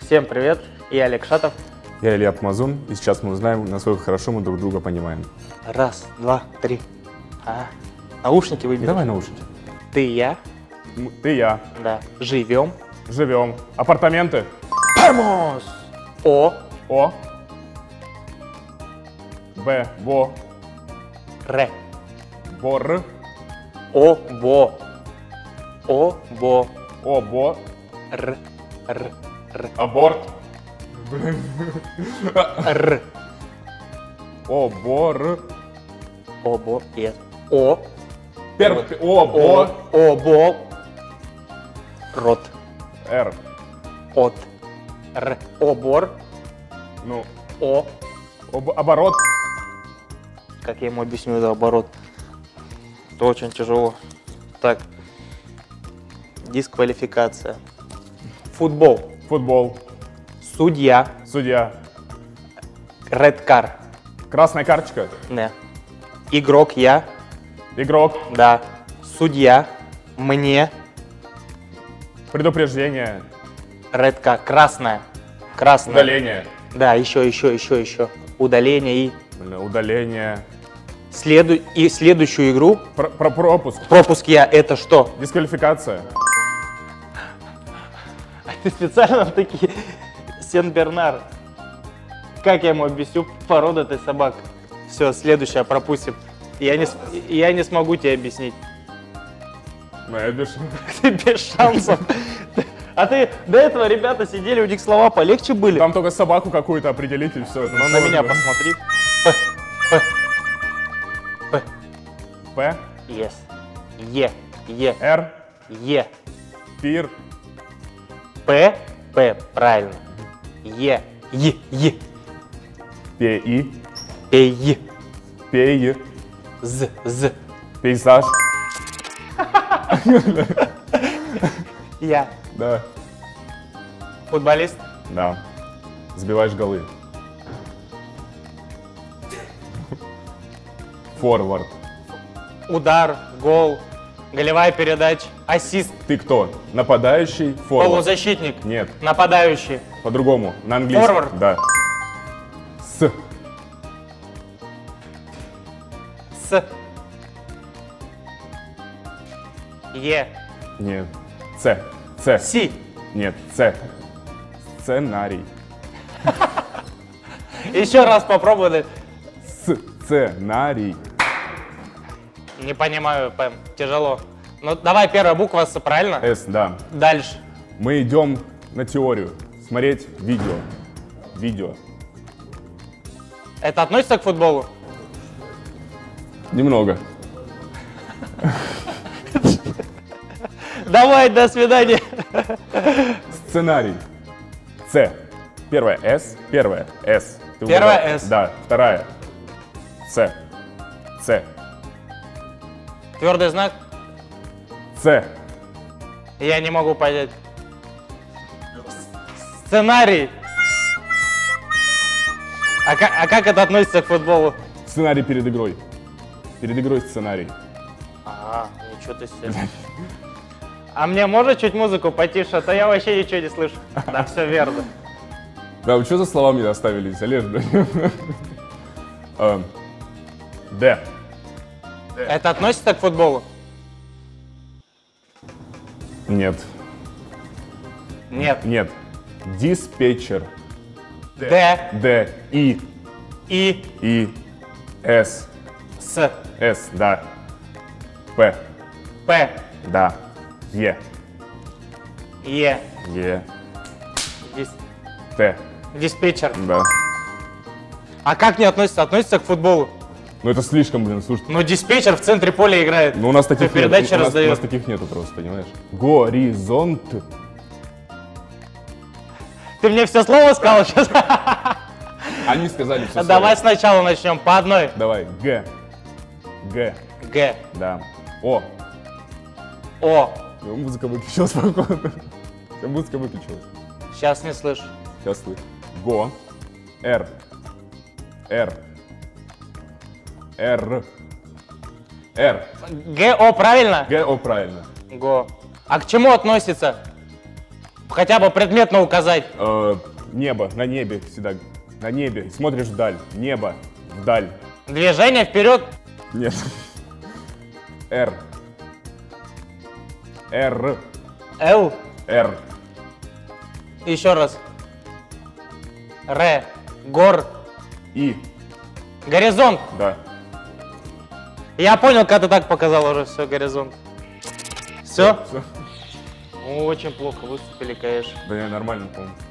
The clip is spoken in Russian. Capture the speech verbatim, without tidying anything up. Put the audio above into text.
Всем привет, я Олег Шатов. Я Илья Помазун, и сейчас мы узнаем, насколько хорошо мы друг друга понимаем. Раз, два, три. А, наушники выберешь? Давай наушники. Ты и я. Ты и я. Да. Живем. Живем. Апартаменты. Vamos! О. О. Б. Бо. Р. Бор. О. Бо. О. Бо. О. Бо. Р. Р. Р. Аборт. Р. О. Бор. О. Бо. Нет. О. Первый. О. Бо. О. Бо. Рот. Р. От. Р. Обор. Ну. О. Об, оборот. Как я ему объясню это оборот? Это очень тяжело. Так. Дисквалификация. Футбол. Футбол. Судья. Судья. Red car. Красная карточка. Не. Игрок я. Игрок. Да. Судья. Мне. Предупреждение. Red car. Красная. Красная. Удаление. Да, еще, еще, еще, еще. Удаление и... Удаление. Следу... И следующую игру. Про, про пропуск. Пропуск я. Это что? Дисквалификация. А ты специально такие... Сен-Бернар. Как я ему объясню породу этой собак? Все, следующее пропустим. Я не, я не смогу тебе объяснить. Я без... Ты без шансов. А ты до этого ребята сидели, у них слова полегче были. Там только собаку какую-то определить и все. Ну на меня посмотри. П. П. П. П. Yes. Е. Е. Р. Е. Пир. П. П. Правильно. Е. Е. Е. Пи. Пей. Пей. З. З. Пейзаж. Я. Да. Футболист. Да. Сбиваешь голы. Форвард. Удар. Гол. Голевая передача. Ассист. Ты кто? Нападающий? Форвард. Полузащитник. Нет. Нападающий. По-другому. На английском. Форвард. Да. С. С. Е. Нет. С. С. Си. Нет. С. Сценарий. Еще раз попробуй. Сценарий. Не понимаю, Пэм. Тяжело. Ну, давай первая буква С, правильно? С, да. Дальше. Мы идем на теорию. Смотреть видео. Видео. Это относится к футболу? Немного. Давай, до свидания. Сценарий. С. Первая С. Первая С. Ты Первая угадал. С. Да. Вторая. С. С. Твердый знак? С. Я не могу понять. Сценарий. А как, а как это относится к футболу? Сценарий перед игрой. Перед игрой сценарий. А, ничего ты себе. А мне можно чуть музыку потише, а то я вообще ничего не слышу. Да, все верно. Да, вы что за слова мне оставили, Олег? Эм, Д. Это относится к футболу? Нет. Нет. Нет. Диспетчер. Д. Д. И. И. И. С. С. С, да. П. П. Да. Е. Е. Е. Дис- Т. Диспетчер. Да. А как не относится? Относится к футболу? Ну это слишком, блин, слушай. Ну, диспетчер в центре поля играет. Ну у нас таких Кто передачи нет. У нас, у раздает. нас таких нету просто, понимаешь? Горизонт. Ты мне все слово сказал сейчас? Они сказали все. Давай сначала начнем по одной. Давай. Г. Г. Г. Да. О. О. Ну, музыка выключилась, походу. Музыка выключилась. Сейчас не слышу. Сейчас слышу. Го. Р. Р. Р. Р. Г, О, правильно? Г, О, правильно. Го. А к чему относится? Хотя бы предметно указать. Э, небо, на небе всегда. На небе. Смотришь вдаль. Небо. Вдаль. Движение вперед. Нет. Р. Р. Л. Р. Еще раз. Р. Гор. И. Горизонт. Да. Я понял, когда ты так показал уже все, горизонт. Все? Все. Очень плохо выступили, конечно. Да не, нормально, по-моему.